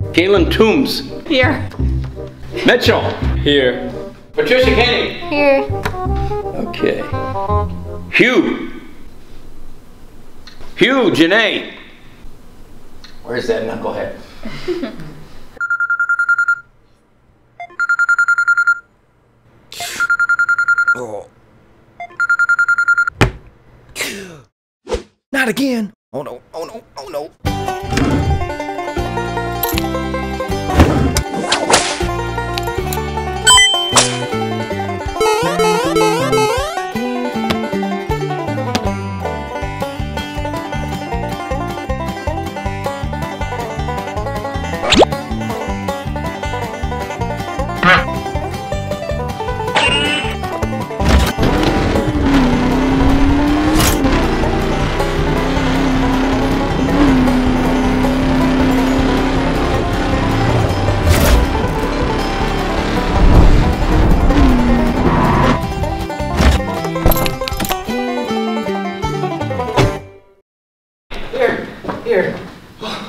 Galen Toombs. Here. Mitchell. Here. Patricia Kenny. Here. Okay. Hugh. Hugh, Janae. Where's that knucklehead? Oh. Not again. Oh no, oh no, oh no. Here.